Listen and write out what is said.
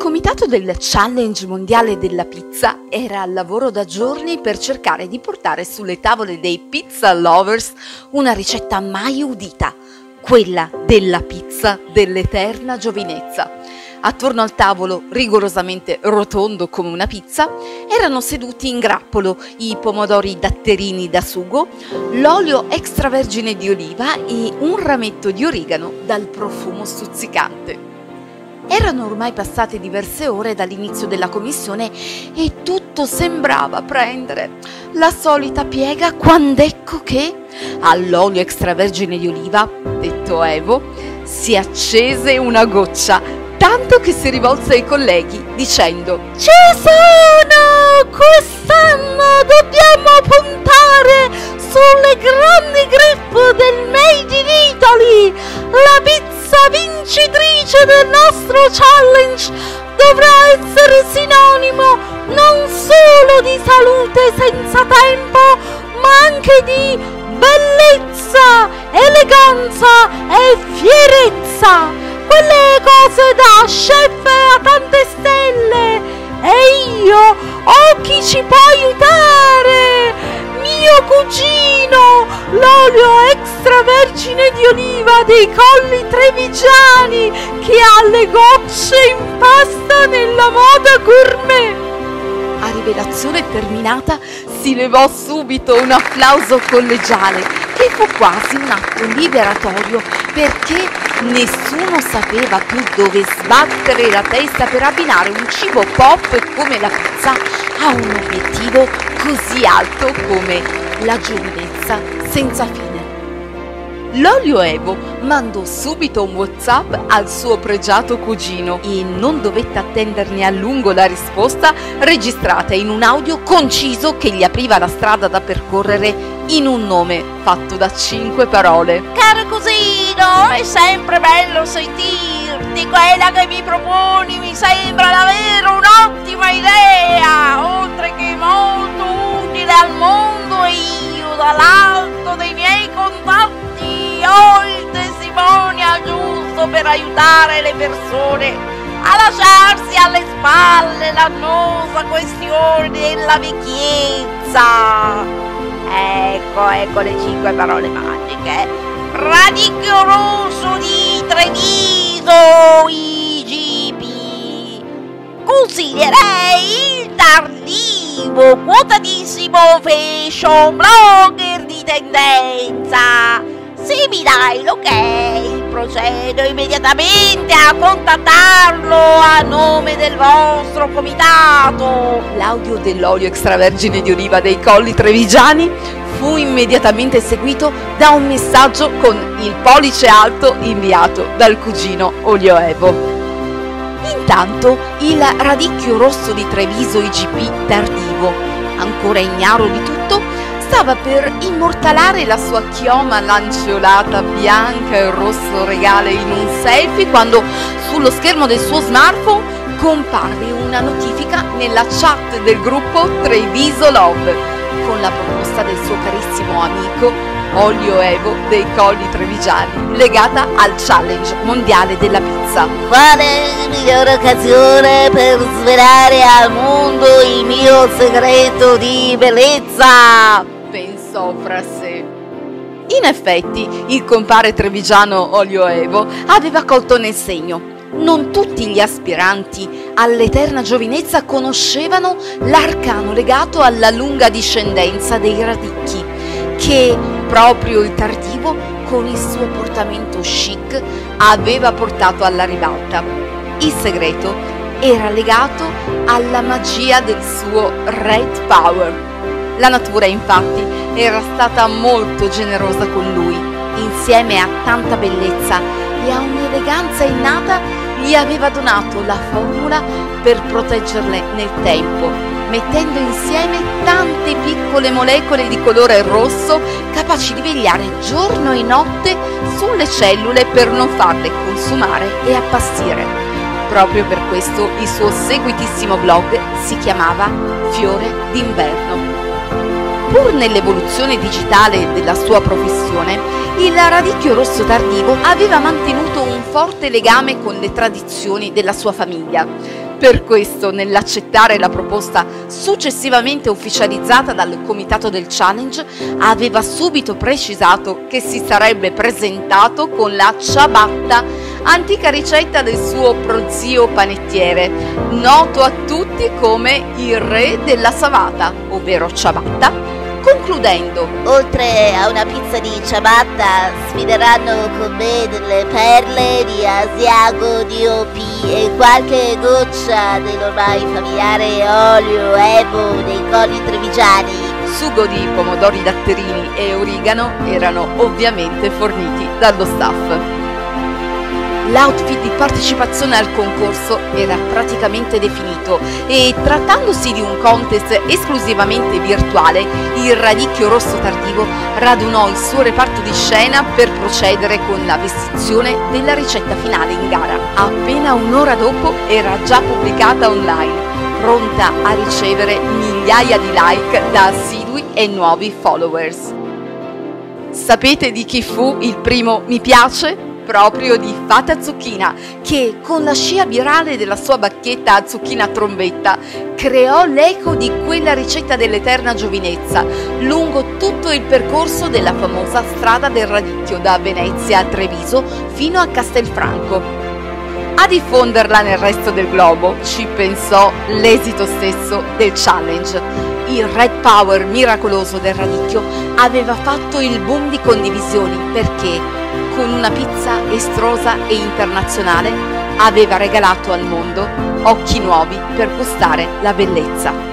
comitato del Challenge Mondiale della Pizza era al lavoro da giorni per cercare di portare sulle tavole dei pizza lovers una ricetta mai udita, quella della pizza dell'eterna giovinezza. Attorno al tavolo, rigorosamente rotondo come una pizza, erano seduti in grappolo i pomodori datterini da sugo, l'olio extravergine di oliva e un rametto di origano dal profumo stuzzicante. Erano ormai passate diverse ore dall'inizio della commissione e tutto sembrava prendere la solita piega quand'ecco che all'olio extravergine di oliva, detto Evo, si accese una goccia, tanto che si rivolse ai colleghi dicendo: «Ci sono! Quest'anno dobbiamo puntare sulle grandi grip del Made in Italy! La pizza vincitrice del nostro challenge dovrà essere sinonimo non solo di salute senza tempo, ma anche di bellezza, eleganza e fierezza! Quelle cose da chef a tante stelle! E io ho chi ci può aiutare! Mio cugino, l'olio extravergine di oliva dei Colli Trevigiani, che ha le gocce in pasta nella moda gourmet!» A rivelazione terminata si levò subito un applauso collegiale che fu quasi un atto liberatorio, perché nessuno sapeva più dove sbattere la testa per abbinare un cibo pop come la pizza a un obiettivo così alto come la giovinezza senza fine. L'olio Evo mandò subito un WhatsApp al suo pregiato cugino e non dovette attenderne a lungo la risposta, registrata in un audio conciso che gli apriva la strada da percorrere in un nome fatto da 5 parole. «Caro cugino, è sempre bello sentirti, quella che mi proponi mi sembra davvero un'ottima idea, oltre che molto utile al mondo, e io dall'alto dei miei contatti ho il testimonial giusto per aiutare le persone a lasciarsi alle spalle l'annosa questione della vecchiezza. Ecco le 5 parole magiche. Radicchio rosso di Treviso IGP. Consiglierei il tardivo, quotatissimo fashion blogger di tendenza. Se mi dai l'ok, procedo immediatamente a contattarlo a nome del vostro comitato». L'audio dell'olio extravergine di oliva dei Colli Trevigiani fu immediatamente seguito da un messaggio con il pollice alto inviato dal cugino Olio Evo. Intanto il radicchio rosso di Treviso IGP tardivo, ancora ignaro di tutto, stava per immortalare la sua chioma lanceolata bianca e rosso regale in un selfie quando sullo schermo del suo smartphone comparve una notifica nella chat del gruppo Treviso Love con la proposta del suo carissimo amico Olio Evo dei Colli Trevigiani legata al Challenge Mondiale della Pizza. «Quale migliore occasione per svelare al mondo il mio segreto di bellezza?» pensò fra sé. In effetti, il compare trevigiano Olio Evo aveva colto nel segno. Non tutti gli aspiranti all'eterna giovinezza conoscevano l'arcano legato alla lunga discendenza dei radicchi, che proprio il tardivo, con il suo portamento chic, aveva portato alla ribalta. Il segreto era legato alla magia del suo Red Power. La natura, infatti, era stata molto generosa con lui. Insieme a tanta bellezza e a un'eleganza innata, gli aveva donato la formula per proteggerle nel tempo, mettendo insieme tante piccole molecole di colore rosso capaci di vegliare giorno e notte sulle cellule per non farle consumare e appassire. Proprio per questo il suo seguitissimo blog si chiamava Fiore d'inverno. Pur nell'evoluzione digitale della sua professione, il radicchio rosso tardivo aveva mantenuto un forte legame con le tradizioni della sua famiglia. Per questo, nell'accettare la proposta successivamente ufficializzata dal comitato del challenge, aveva subito precisato che si sarebbe presentato con la ciabatta, antica ricetta del suo prozio panettiere, noto a tutti come il re della savata, ovvero ciabatta, concludendo: oltre a una pizza di ciabatta sfideranno con me delle perle di Asiago DOP e qualche goccia dell'ormai familiare olio Evo dei Colli Trevigiani. Sugo di pomodori datterini e origano erano ovviamente forniti dallo staff. L'outfit di partecipazione al concorso era praticamente definito e, trattandosi di un contest esclusivamente virtuale, il Radicchio Rosso Tardivo radunò il suo reparto di scena per procedere con la vestizione della ricetta finale in gara. Appena un'ora dopo era già pubblicata online, pronta a ricevere migliaia di like da assidui e nuovi followers. Sapete di chi fu il primo mi piace? Proprio di Fata Zucchina, che con la scia virale della sua bacchetta a zucchina trombetta creò l'eco di quella ricetta dell'eterna giovinezza lungo tutto il percorso della famosa strada del radicchio da Venezia a Treviso fino a Castelfranco. A diffonderla nel resto del globo ci pensò l'esito stesso del challenge. Il Red Power miracoloso del radicchio aveva fatto il boom di condivisioni perché, con una pizza estrosa e internazionale, aveva regalato al mondo occhi nuovi per gustare la bellezza.